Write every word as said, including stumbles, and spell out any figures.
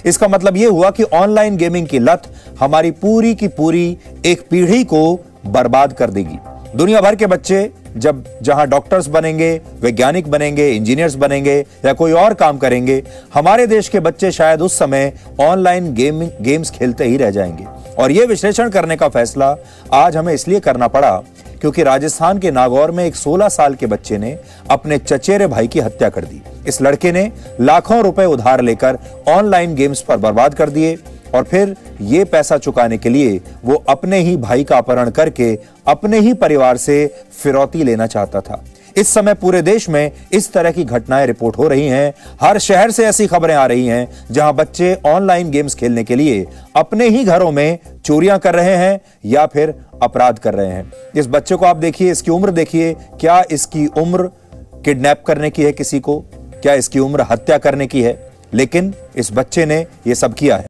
इसका मतलब यह हुआ कि ऑनलाइन गेमिंग की लत हमारी पूरी की पूरी एक पीढ़ी को बर्बाद कर देगी। दुनिया भर के बच्चे जब जहां डॉक्टर्स बनेंगे, वैज्ञानिक बनेंगे, इंजीनियर्स बनेंगे या कोई और काम करेंगे, हमारे देश के बच्चे शायद उस समय ऑनलाइन गेमिंग गेम्स खेलते ही रह जाएंगे। और यह विश्लेषण करने का फैसला आज हमें इसलिए करना पड़ा क्योंकि राजस्थान के नागौर में एक सोलह साल के बच्चे ने अपने चचेरे भाई की हत्या कर दी। इस लड़के ने लाखों रुपए उधार लेकर ऑनलाइन गेम्स पर बर्बाद कर दिए और फिर ये पैसा चुकाने के लिए वो अपने ही भाई का अपहरण करके अपने ही परिवार से फिरौती लेना चाहता था। इस समय पूरे देश में इस तरह की घटनाएं रिपोर्ट हो रही हैं। हर शहर से ऐसी खबरें आ रही हैं जहां बच्चे ऑनलाइन गेम्स खेलने के लिए अपने ही घरों में चोरियां कर रहे हैं या फिर अपराध कर रहे हैं। इस बच्चे को आप देखिए, इसकी उम्र देखिए। क्या इसकी उम्र किडनैप करने की है किसी को? क्या इसकी उम्र हत्या करने की है? लेकिन इस बच्चे ने यह सब किया है।